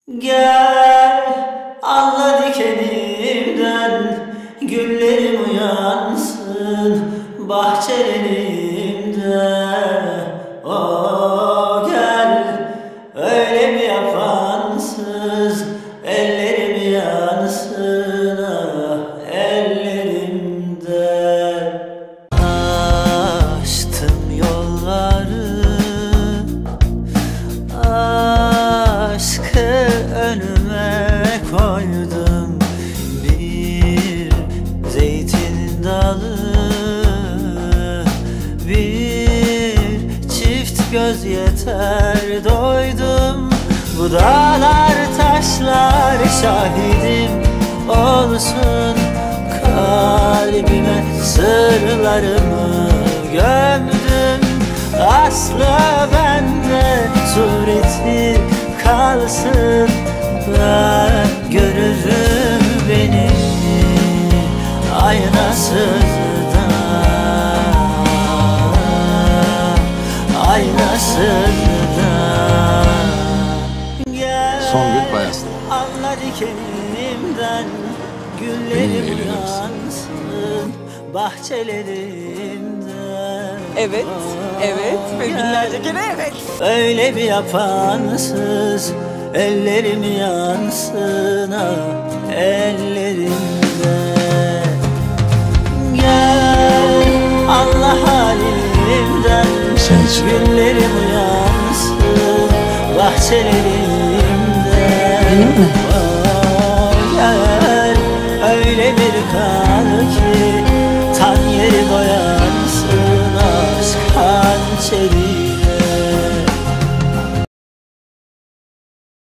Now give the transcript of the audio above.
Gel anla dikenimden, güllerim uyansın bahçelerimde. O gel, öyle mi yapansız ellerim yansın ellerimde. Açtım yolları, aşkı önüme koydum. Bir zeytin dalı, bir çift göz yeter, doydum. Bu dağlar taşlar şahidim olsun, kalbime sırlarımı gömdüm. Aslı bende, sureti kalsın, ben görürüm beni aynasızda, aynasızda. Gel, Songül Bayaslı. anla dikenimden, güllerim uyansın bahçelerimde. Evet, evet ve binlerce kere evet. Öyle bir yapansız ellerim yansın ellerimde. Gel Allah halimden, güllerim uyansın bahçelerimde. Benim mi?